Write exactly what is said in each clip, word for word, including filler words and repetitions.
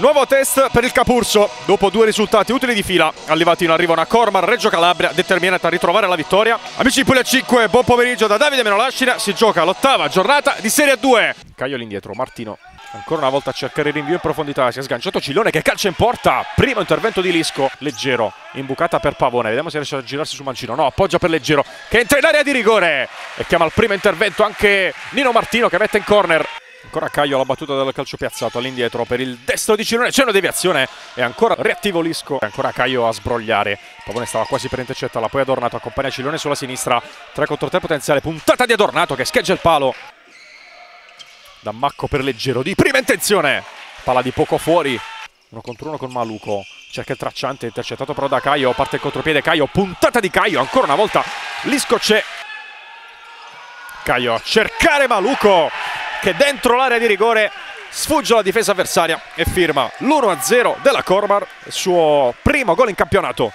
Nuovo test per il Capurso. Dopo due risultati utili di fila, al Livatino arriva una Cormar Reggio Calabria determinata a ritrovare la vittoria. Amici di Puglia cinque, buon pomeriggio da Davide Menolascina. Si gioca l'ottava giornata di Serie due. Caio all'indietro, Martino ancora una volta a cercare il rinvio in profondità. Si è sganciato Ciglione che calcia in porta. Primo intervento di Lisco. Leggero, imbucata per Pavone. Vediamo se riesce a girarsi su Mancino. No, appoggia per Leggero che entra in area di rigore e chiama al primo intervento anche Nino Martino che mette in corner. Ancora Caio alla battuta del calcio piazzato all'indietro per il destro di Ciglione. C'è una deviazione e ancora reattivo Lisco. Ancora Caio a sbrogliare. Pavone stava quasi per intercettarla. Poi Adornato accompagna Ciglione sulla sinistra. tre contro tre potenziale. Puntata di Adornato che scheggia il palo. Dammacco per Leggero di prima intenzione. Palla di poco fuori. Uno contro uno con Maluco. Cerca il tracciante. Intercettato però da Caio. Parte il contropiede Caio. Puntata di Caio. Ancora una volta Lisco c'è. Caio a cercare Maluco che dentro l'area di rigore sfugge la difesa avversaria e firma l'uno a zero della Cormar, il suo primo gol in campionato.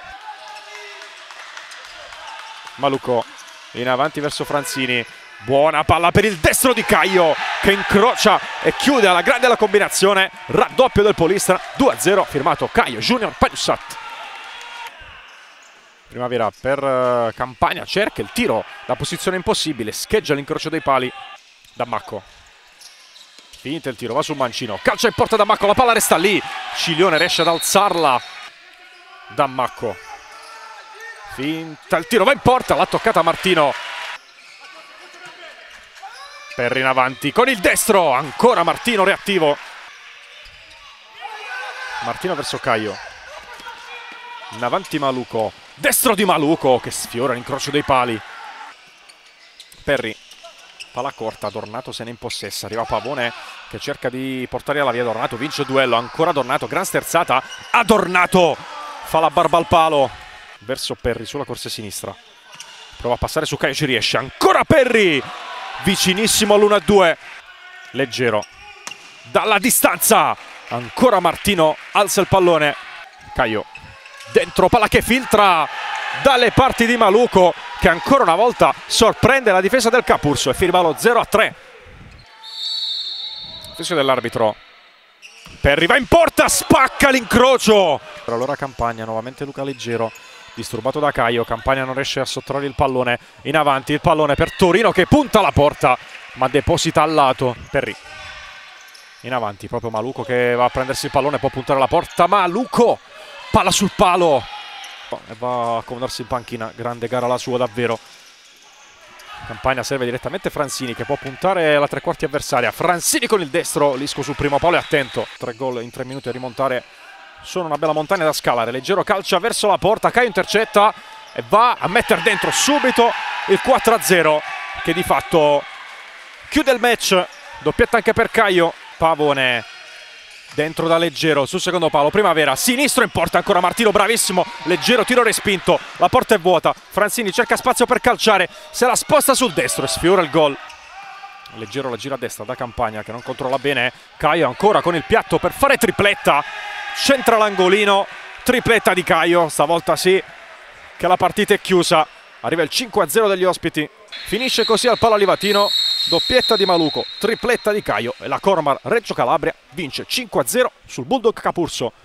Maluco in avanti verso Franzini, buona palla per il destro di Caio che incrocia e chiude alla grande la combinazione, raddoppio del Polistena, due a zero, firmato Caio Junior Pagliussat. Primavera per uh, Campagna, cerca il tiro da posizione impossibile, scheggia l'incrocio dei pali. Dammacco, finita il tiro, va su Mancino, calcia in porta Dammacco, la palla resta lì, Ciglione riesce ad alzarla. Dammacco, finta il tiro, va in porta, l'ha toccata Martino. Perri in avanti con il destro, ancora Martino reattivo. Martino verso Caio, in avanti Maluco, destro di Maluco che sfiora l'incrocio dei pali. Perri, palla corta, Adornato se ne impossessa, arriva Pavone che cerca di portare alla via Adornato, vince il duello, ancora Adornato, gran sterzata, Adornato fa la barba al palo, verso Perri sulla corsia sinistra, prova a passare su Caio, ci riesce, ancora Perri, vicinissimo all'uno a due, Leggero, dalla distanza, ancora Martino, alza il pallone, Caio, dentro, palla che filtra dalle parti di Maluco che ancora una volta sorprende la difesa del Capurso e firma lo zero a tre. Fischio dell'arbitro. Perri va in porta, spacca l'incrocio. Per allora Campagna, nuovamente Luca Leggero, disturbato da Caio. Campagna non riesce a sottrarre il pallone. In avanti il pallone per Torino che punta alla porta ma deposita al lato. Perri in avanti, proprio Maluco che va a prendersi il pallone, può puntare alla porta. Maluco, palla sul palo e va a accomodarsi in panchina. Grande gara la sua davvero. Campagna serve direttamente Franzini che può puntare la tre quarti avversaria. Franzini con il destro, Lisco sul primo palo e attento. Tre gol in tre minuti a rimontare sono una bella montagna da scalare. Leggero calcia verso la porta, Caio intercetta e va a mettere dentro subito il quattro a zero che di fatto chiude il match. Doppietta anche per Caio. Pavone dentro da Leggero sul secondo palo, Primavera, sinistro in porta, ancora Martino, bravissimo, Leggero, tiro respinto, la porta è vuota, Franzini cerca spazio per calciare, se la sposta sul destro e sfiora il gol. Leggero la gira a destra da Campagna che non controlla bene, Caio ancora con il piatto per fare tripletta, centra l'angolino, tripletta di Caio, stavolta sì che la partita è chiusa, arriva il cinque a zero degli ospiti, finisce così al palo Livatino. Doppietta di Maluco, tripletta di Caio e la Cormar Reggio Calabria vince cinque a zero sul Bulldog Capurso.